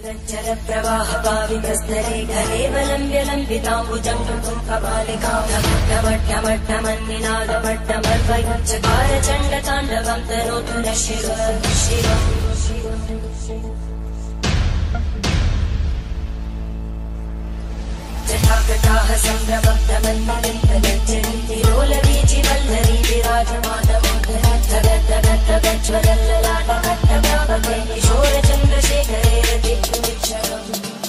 चञ्चल प्रवाह पावितस्तरे घलेवलम्ब्य लम्बिताम्बुजं कृतं कपालिकां ढमढमढमन्निनादमड्डमर्वयच्चकार चण्डताण्डवं तनोतु नः शिवः जटाकटाः सम्भ्रमब्धमन्मलिन्दगज्जरी तिरोलवीचिवल्लरी विराजमानमोघरद्धगद्धगद्धगज्ज्वलल्ललाटकट्टभावके किशोरचन्द्रशेखरे रतिक्षरम्।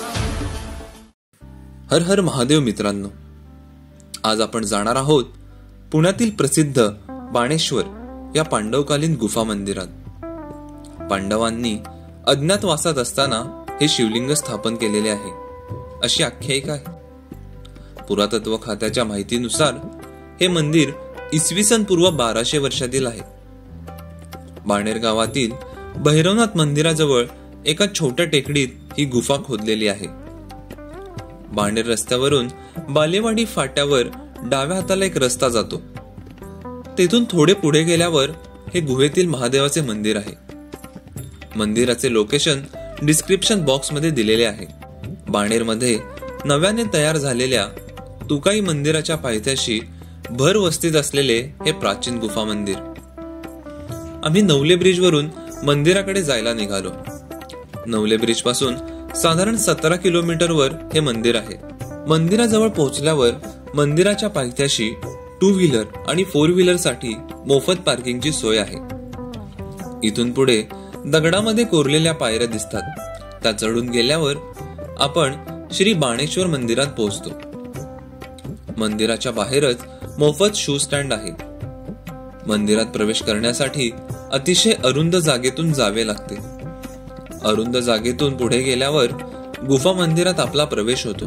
हर हर महादेव मित्रांनो, आज आपण जाणार आहोत पुण्यातील प्रसिद्ध बाणेश्वर या पांडवकालीन गुफा मंदिरात। पांडवांनी अज्ञातवासात असताना हे शिवलिंग स्थापन केलेले आहे अशी आख्यायिका आहे। पुरातत्व खात्याच्या माहितीनुसार हे मंदिर इसवी सन पूर्व 1200 वर्षातील आहे। बाणेर गावातील भैरवनाथ मंदिराजवळ एका छोट्या टेकडीत ही गुफा खोदलेली आहे। बाणेर रस्त्यावरून बालेवाडी फाट्यावर डाव्या हाताला एक रस्ता जातो। तेथून थोडे पुढे गेल्यावर हे गुहेतील महादेवाचे मंदिर आहे। मंदिराचे लोकेशन डिस्क्रिप्शन बॉक्स मध्ये दिलेले आहे। बाणेर मध्ये नव्याने तयार झालेल्या तुकाई मंदिराच्या पायथ्याशी भर वस्तीत असलेले हे प्राचीन गुफा मंदिर। आम्ही नवले ब्रिज वरून मंदिराकडे जायला निघालो। नवले ब्रिज पासून साधारण 17 किलोमीटरवर हे मंदिर आहे। मंदिराजवळ पोहोचल्यावर मंदिराच्या पायथ्याशी 2 व्हीलर आणि 4 व्हीलर साठी मोफत पार्किंगची सोय आहे। इथून पुढे दगडामध्ये कोरलेल्या पायऱ्या दिसतात। त्या चढून गेल्यावर आपण श्री बाणेश्वर मंदिरात पोहोचतो। मंदिराच्या बाहेरच मोफत शू स्टँड आहे। मंदिरात प्रवेश करण्यासाठी अतिशय अरुंद जागेतून जावे लागते। अरुंद जागेतून पुढे गेल्यावर गुफा मंदिरात आपला प्रवेश होतो।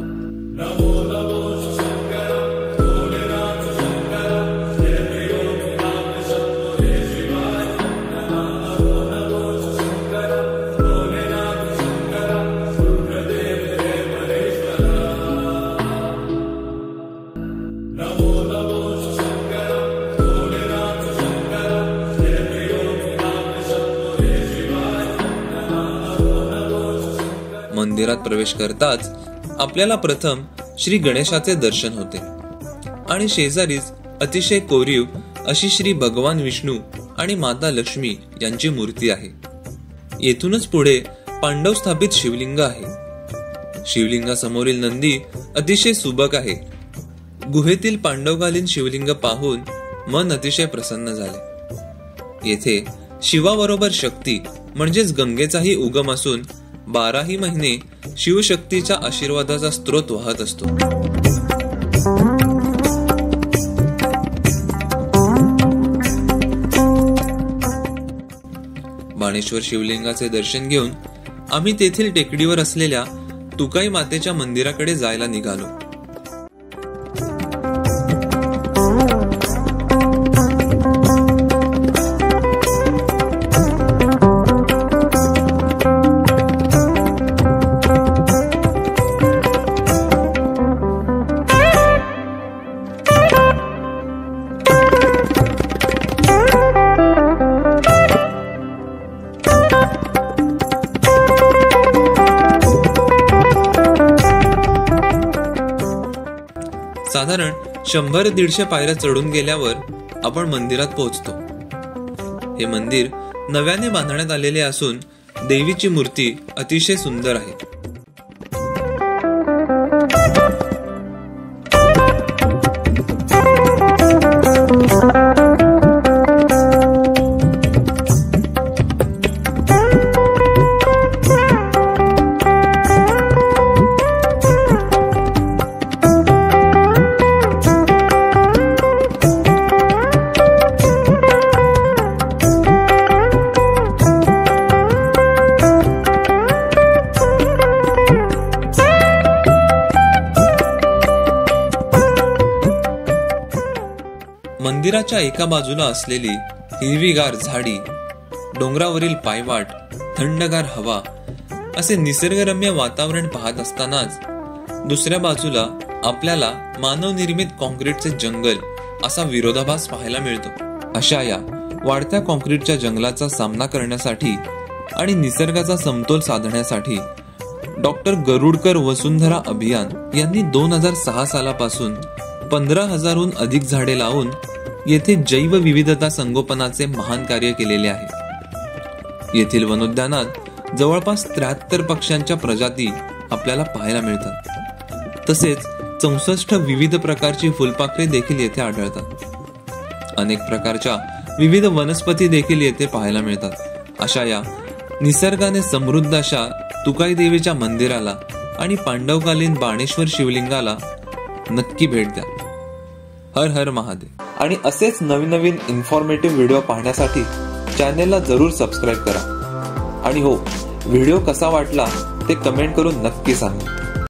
मंदिरात प्रवेश करताच आपल्याला प्रथम श्री गणेशाचे दर्शन होते आणि शेजारीच अतिशय कोरीव अशी श्री भगवान विष्णू आणि माता लक्ष्मी यांची मूर्ती आहे। येथूनच पुढे पांडव स्थापित शिवलिंग आहे। शिवलिंगासमोरील नंदी अतिशय सुबक आहे। गुहेतील पांडवकालीन शिवलिंग पाहून मन अतिशय प्रसन्न झाले। येथे शिवाबरोबर शक्ती म्हणजेच गंगेचाही उगम असून 12ही महिने शिवशक्तीच्या आशीर्वादाचा स्रोत वाहत असतो। बाणेश्वर शिवलिंगाचे दर्शन घेऊन आम्ही तेथील टेकडीवर असलेल्या तुकाई मातेच्या मंदिराकडे जायला निघालो। साधारण 100-150 पायऱ्या चढून गेल्यावर आपण मंदिरात पोहोचतो। हे मंदिर नव्याने बांधण्यात आलेले असून देवीची मूर्ती अतिशय सुंदर आहे। मंदिराच्या एका बाजूला असलेली हिरवीगार झाडी, डोंगरावरील पायवाट, थंडगार हवा असे निसर्गरम्य वातावरण पाहत असतानाच दुसऱ्या बाजूला आपल्याला मानवनिर्मित कॉन्क्रीटचे जंगल असा विरोधाभास पाहायला मिळतो। अशा या वाढत्या कॉन्क्रीटच्या जंगलाचा सामना करण्यासाठी आणि निसर्गाचा समतोल साधण्यासाठी डॉक्टर गरुडकर वसुंधरा अभियान यांनी 2006 सालापासून 15,000हून अधिक झाडे लावून येथे जैवविविधता संगोपनाचे महान कार्य केलेले आहे. येथील वनोद्यानात जवळपास 73 पक्ष्यांच्या प्रजाती आपल्याला पाहायला मिळतात. तसेच 64 विविध प्रकारची फुलपाखरे देखील येथे आढळतात. अनेक प्रकारच्या विविध वनस्पती देखील येथे पाहायला मिळतात. अशा या निसर्गाने समृद्ध अशा तुकाई देवीच्या मंदिराला आणि पांडवकालीन बाणेश्वर शिवलिंगाला नक्की भेट द्या. हर हर महादेव. आणि असेच नवीन नवीन इन्फॉर्मेटिव्ह व्हिडिओ पाहण्यासाठी चॅनेलला जरूर सबस्क्राईब करा. आणि हो, व्हिडिओ कसा वाटला ते कमेंट करून नक्की सांगा.